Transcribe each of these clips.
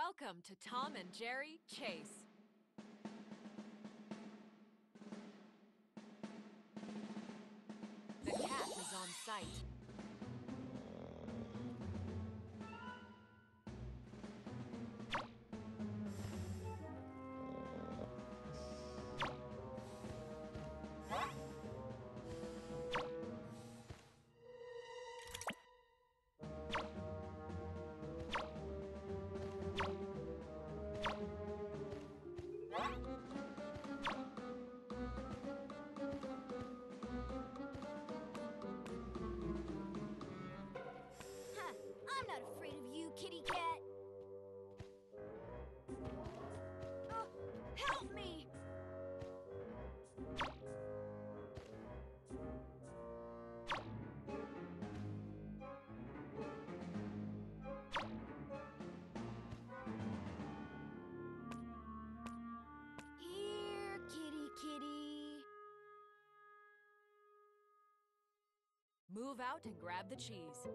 Welcome to Tom and Jerry Chase. The cat is on site. I'm not afraid of you, kitty cat. Help me! Here, kitty kitty. Move out and grab the cheese.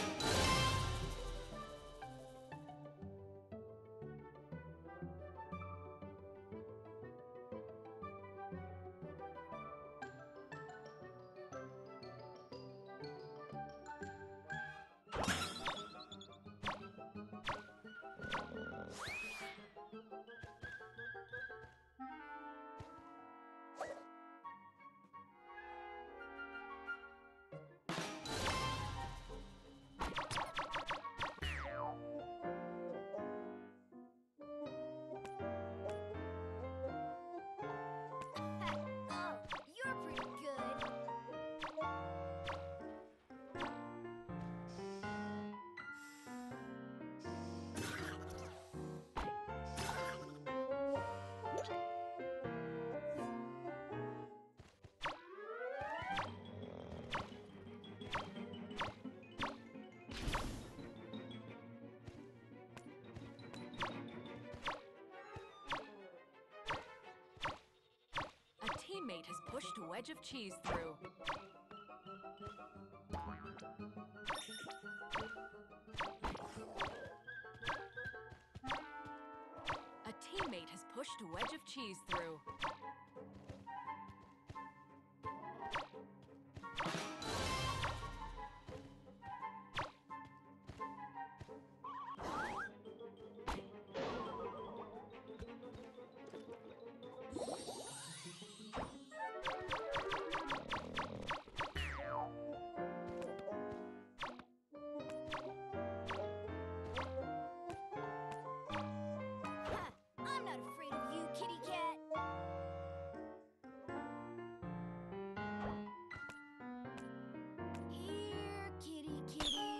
Oh, you're pretty good. A teammate has pushed a wedge of cheese through. A teammate has pushed a wedge of cheese through. I'm not afraid of you, kitty cat. Here, kitty kitty.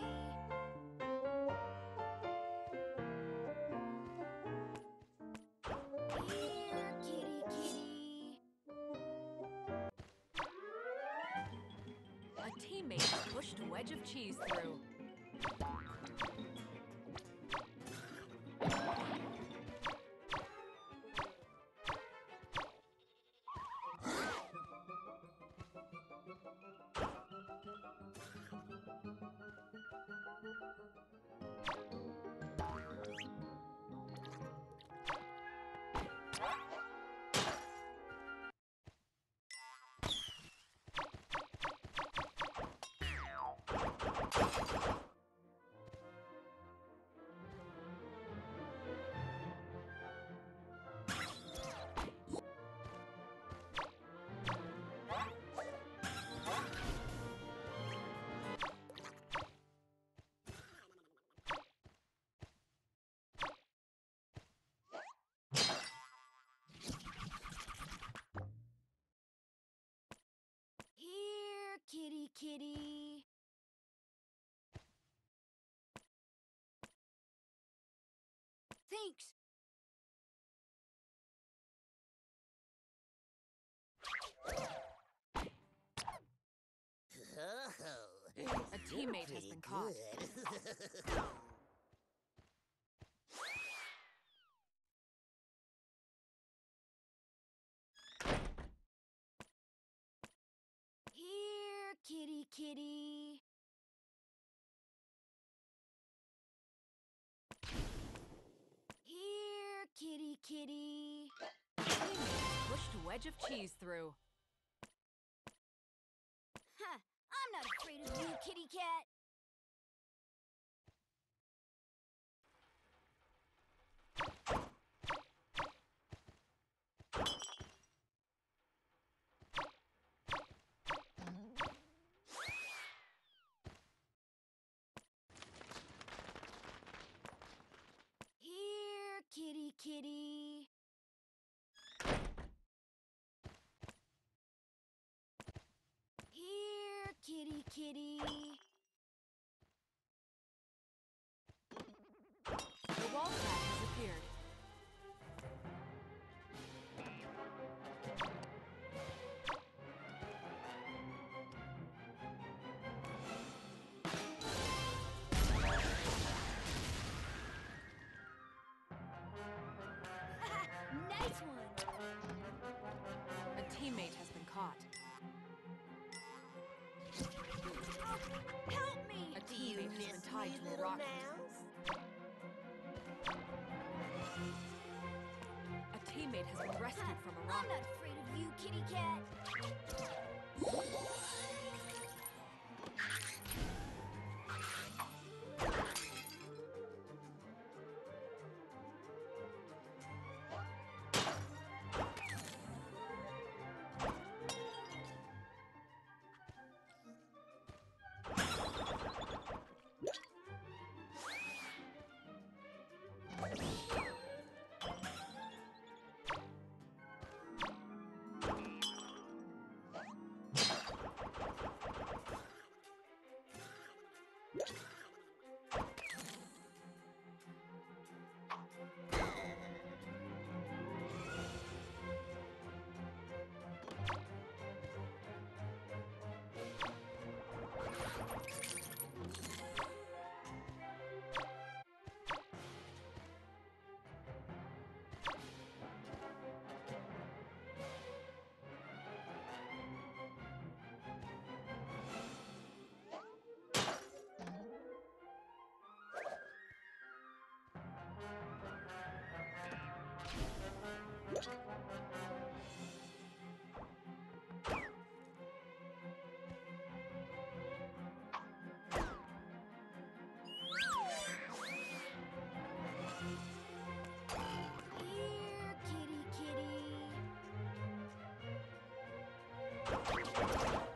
Here, kitty kitty. A teammate has pushed a wedge of cheese through. Here, kitty kitty. Thanks. A teammate has been caught. Here, kitty kitty. wedge of cheese through. Huh, I'm not afraid of you, kitty cat. Here, kitty, kitty. Here, kitty, kitty. The wall cat has appeared. Nice one. A teammate has been caught. Help me. A teammate has been tied to a rocket. A teammate has been rescued from a I'm rocket. not afraid of you, kitty cat. Here, kitty, kitty.